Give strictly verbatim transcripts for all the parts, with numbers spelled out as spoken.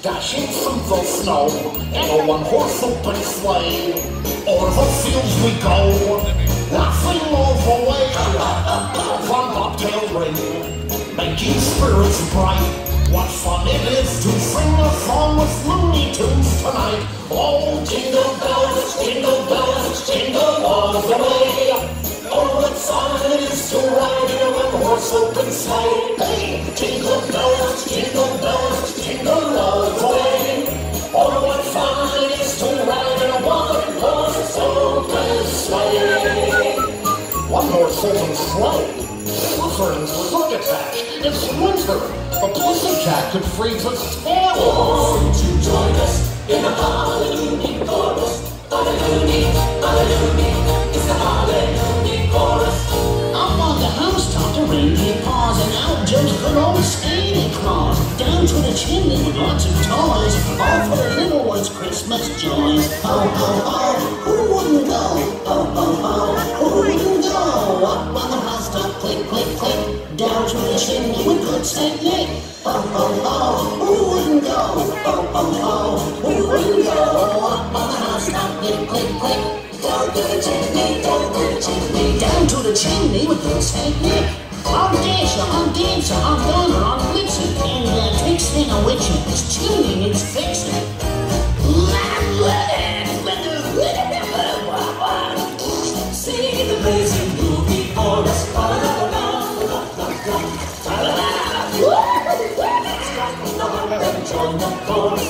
dashing through the snow in a one-horse open sleigh. O'er the fields we go, laughing all the way. From bobtail ring, making spirits bright. What fun it is to sing a song with Looney Tunes tonight. Oh, jingle bells, jingle bells, jingle all the way. Oh, what fun it is to ride in a one-horse open sleigh. Hey, jingle bells, jingle bells, jingle all the way. Oh, what fun it is to ride in a one-horse open sleigh. One-horse open sleigh? Friends, look at that. It's winter. A pussycat could freeze its tail. Oh, won't you join us in a hallelujah chorus? Hallelujah, hallelujah, it's the hallelujah chorus. Up on the housetop, the reindeer paws, and out jumps good old Santa Claus. Down to the chimney with lots of toys, all for the little ones' Christmas joys. Oh, oh, oh, who wouldn't go? Oh, oh, oh, who wouldn't go? Up on the housetop, click, click, click. Down to the chimney with good Saint Nick. Oh, oh, oh, who wouldn't go? Oh, oh, oh, who wouldn't go? Up on the housetop, click, click, click. Down to the chimney, down to the chimney. Down to the chimney with good Saint Nick. I'm Dasher, I'm Dancer, I'm Donner, I'm Blitzen. And uh, Trixie and a Witcher, this chimney needs fixing. Sing the blazing movie for us. Join the chorus.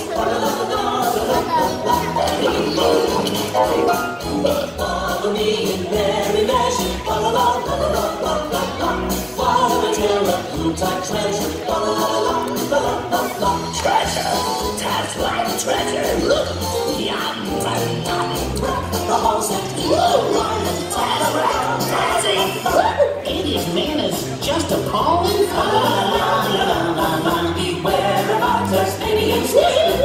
Follow me in merry measure. Follow the tale of Yuletide treasure. Treasure, that's like treasure. Look, yum, yum, yum. The halls and Andy's man is just appalling. Beware about Tasmanian Steve.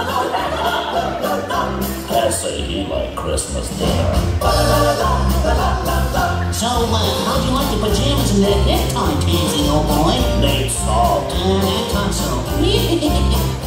I say he like Christmas dinner. So, uh, how'd you like the pajamas and that necktie, Tansy, old boy? They soft. Uh, I thought so.